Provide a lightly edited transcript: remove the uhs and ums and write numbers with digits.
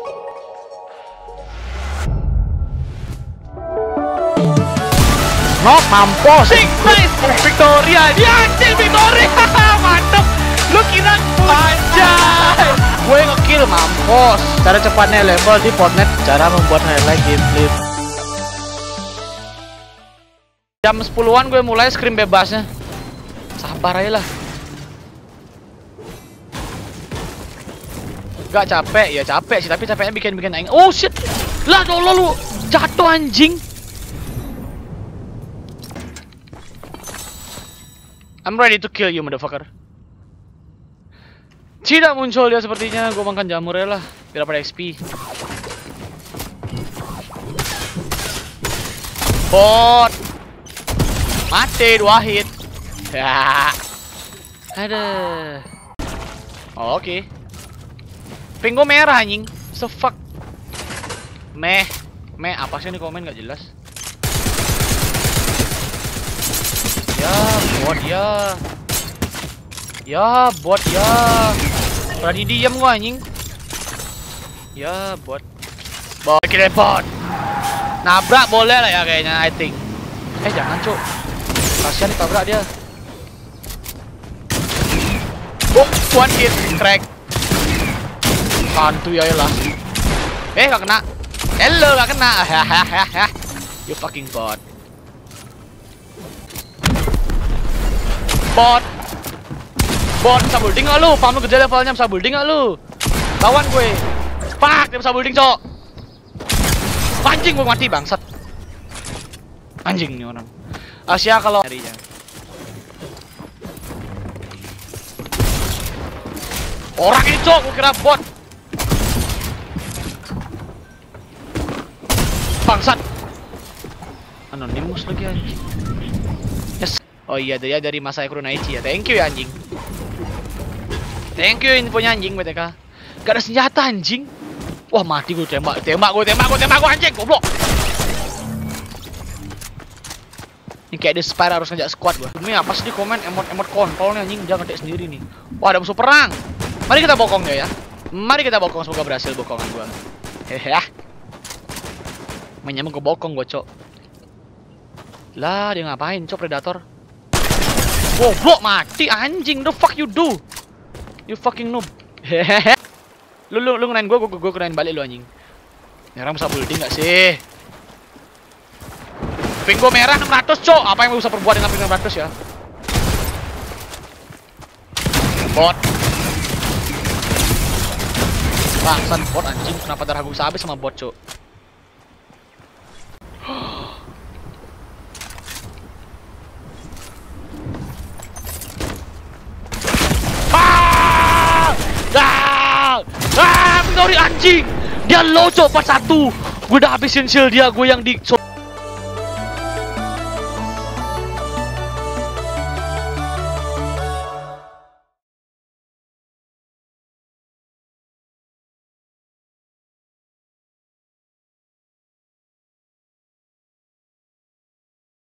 Nok mampus. Nice. Victoria. Dia anjing Victoria. Mantap. Lu kira anjay. Gue ngekill mampus. Cara cepatnya level di Fortnite. Cara membuat highlight gameplay. Jam 10-an gue mulai scrim bebasnya. Sabar aja lah. Gak capek, ya capek sih, tapi capeknya bikin aing. Oh shit. Lah tolong lu. Jatuh anjing. I'm ready to kill you, motherfucker. Tidak muncul dia sepertinya. Gue makan jamur ya lah, biar dapat XP. Bot. Mati 2 hit. Ya. Ada. Oh, oke. Pinggo merah anjing. So fuck. Meh apa sih ini komen gak jelas. Ya, bot ya. Ya, bot ya. Berani diam gua anjing. Ya, bot. Bot kira bot. Nabrak boleh lah ya kayaknya, I think. Jangan, Cuk. Kasihan ditabrak dia. Oh, 1 hit, crack. Santuy aja lah. Gak kena. Hello, gak kena. You fucking bot. Bot. Bot, bisa building gak lu? Paham lu gede levelnya, bisa building gak lu? Lawan gue. Fuck, dia bisa building, Cok. Anjing, gue mati bangsat. Anjing nih orang. Asia kalau nyarinya. Orang ini, Cok, gue kira bot. Bangsat. Anonymous lagi anjing. Yes. Oh iya, dia dari masa Kurunaichi ya. Thank you ya anjing. Thank you infonya anjing BTK. Gak ada senjata anjing. Wah mati gue tembak gue anjing goblok. Ini kayak ada Spire harus ngajak squad gua. Ini apa sih di komen emot kontol nih anjing, jangan ngetik sendiri nih. Wah ada musuh perang. Mari kita bokong ya. Mari kita bokong, semoga berhasil bokongan gua. Hehe. Menyambung ke bokong gua, Cok. Lah dia ngapain, Cok, predator? Goblok mati anjing, the fuck you do? You fucking noob. Hehehe. Lu ngenain gua kenain balik lu anjing. Nyerang bisa building gak sih? Pingo merah 600, Cok. Apa yang bisa perbuat dengan pingo 600 ya? Bot. Bangsat bot anjing, kenapa darah gue bisa habis sama bot, Cok? Victory anjing. Dia low, Cok, 41. Gue udah habisin shield dia, gue yang di